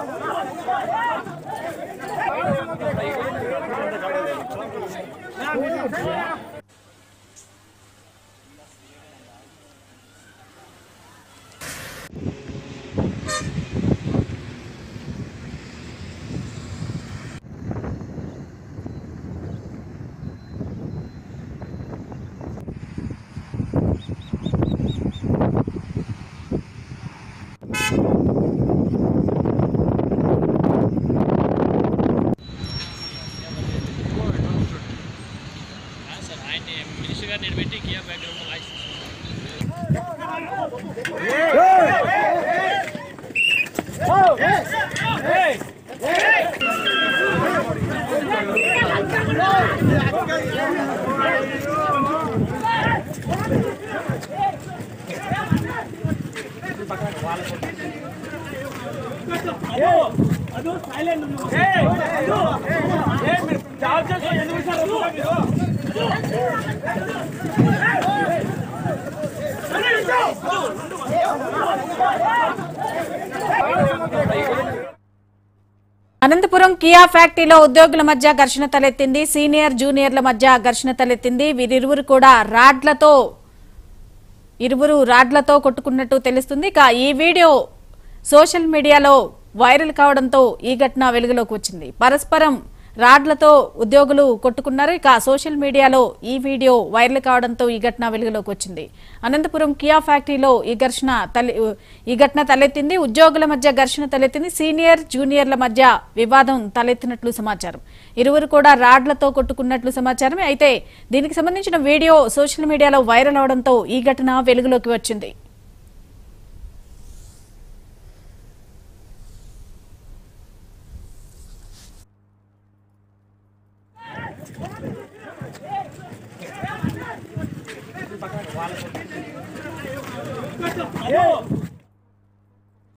Anantapuram Kia ఫ్యాక్టరీలో ఉద్యోగుల మధ్య ఘర్షణ తలెత్తింది. సీనియర్ జూనియర్ల మధ్య ఘర్షణ తలెత్తింది. వీరిరువురు కూడా రాడ్లతో కొట్టుకున్నట్టు తెలుస్తుంది. ఈ వీడియో సోషల్ మీడియాలో వైరల్ కావడంతో ఈ ఘటన వెలుగులోకి వచ్చింది. పరస్పరం రాడ్లతో ఉద్యోగులు కొట్టుకున్నారు. సోషల్ మీడియాలో ఈ వీడియో వైరల్ కావడంతో ఈ ఘటన వెలుగులోకి వచ్చింది. అనంతపురం కియా ఫ్యాక్టరీలో ఈ ఘటన తలెత్తింది. ఉద్యోగుల మధ్య ఘర్షణ తలెత్తింది. సీనియర్ జూనియర్ల మధ్య వివాదం తలెత్తినట్లు సమాచారం. ఇరువురు కూడా రాడ్లతో కొట్టుకున్నట్లు సమాచారం. అయితే దీనికి సంబంధించిన వీడియో సోషల్ మీడియాలో వైరల్ అవడంతో ఈ ఘటన వెలుగులోకి వచ్చింది. Yo!